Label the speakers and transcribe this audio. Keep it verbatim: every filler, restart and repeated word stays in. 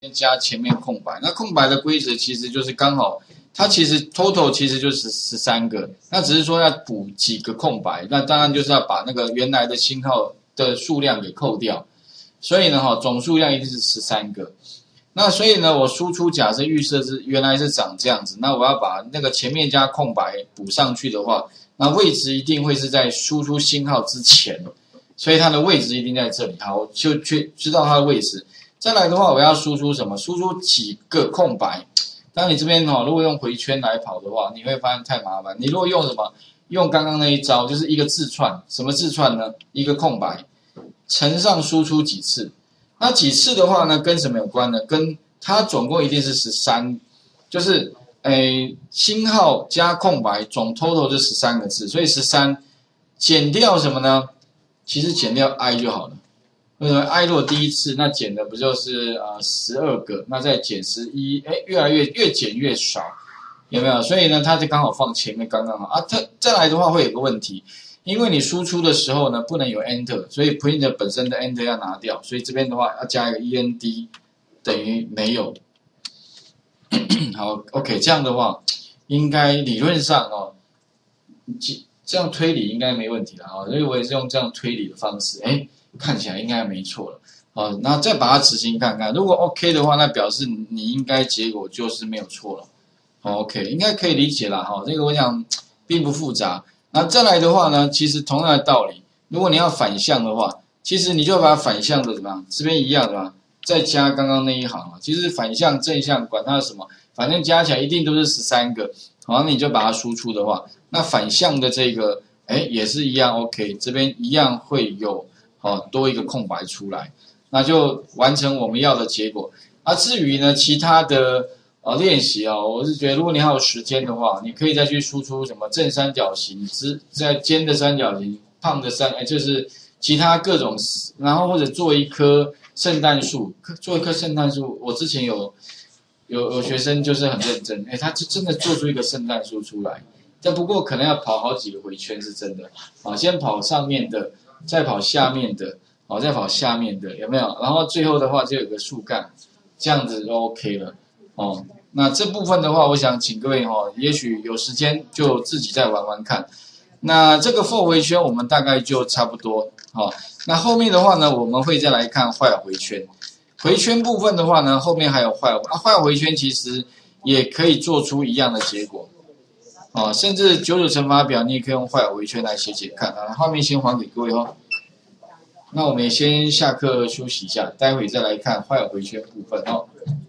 Speaker 1: 加前面空白，那空白的规则其实就是刚好，它其实 total 其实就是十三个，那只是说要补几个空白，那当然就是要把那个原来的星号的数量给扣掉，所以呢哈，总数量一定是十三个。那所以呢，我输出假设预设是原来是长这样子，那我要把那个前面加空白补上去的话，那位置一定会是在输出星号之前，所以它的位置一定在这里，好，就去知道它的位置。再来的话，我要输出什么？输出几个空白。当你这边哈，如果用回圈来跑的话，你会发现太麻烦。你如果用什么？用刚刚那一招，就是一个字串。什么字串呢？一个空白乘上输出几次。那几次的话呢，跟什么有关呢？跟它总共一定是十三，就是诶星号加空白，总 total 就十三个字，所以十三减掉什么呢？其实减掉 i 就好了。为什么 i 如果第一次，那减的不就是呃十二个，那再减十一，哎，越来越越减越少，有没有？所以呢，它就刚好放前面刚刚好啊。它再来的话会有个问题，因为你输出的时候呢不能有 enter， 所以 print 本身的 enter 要拿掉，所以这边的话要加一个 end 等于没有。好 ，OK， 这样的话应该理论上哦，这样推理应该没问题了啊。所以我也是用这样推理的方式，哎。看起来应该没错了，哦，然后再把它执行看看，如果 OK 的话，那表示你应该结果就是没有错了，哦 ，OK， 应该可以理解了哈，这个我想并不复杂。那再来的话呢，其实同样的道理，如果你要反向的话，其实你就把反向的怎么样，这边一样的嘛，再加刚刚那一行啊，其实反向正向管它什么，反正加起来一定都是十三个，然后你就把它输出的话，那反向的这个，哎，也是一样 OK， 这边一样会有。哦，多一个空白出来，那就完成我们要的结果。啊，至于呢其他的呃练习啊，我是觉得如果你还有时间的话，你可以再去输出什么正三角形、之在尖的三角形、胖的三，哎，就是其他各种，然后或者做一棵圣诞树，做一棵圣诞树。我之前有有有学生就是很认真，哎，他就真的做出一个圣诞树出来，但不过可能要跑好几个回圈是真的啊，先跑上面的。再跑下面的，哦，再跑下面的，有没有？然后最后的话就有个树干，这样子就 OK 了，哦。那这部分的话，我想请各位哈、哦，也许有时间就自己再玩玩看。那这个 for 回圈我们大概就差不多，好、哦。那后面的话呢，我们会再来看while回圈。回圈部分的话呢，后面还有while啊while回圈其实也可以做出一样的结果。哦，甚至九九乘法表，你也可以用while回圈来写写看啊。画面先还给各位哦。那我们也先下课休息一下，待会再来看while回圈部分哦。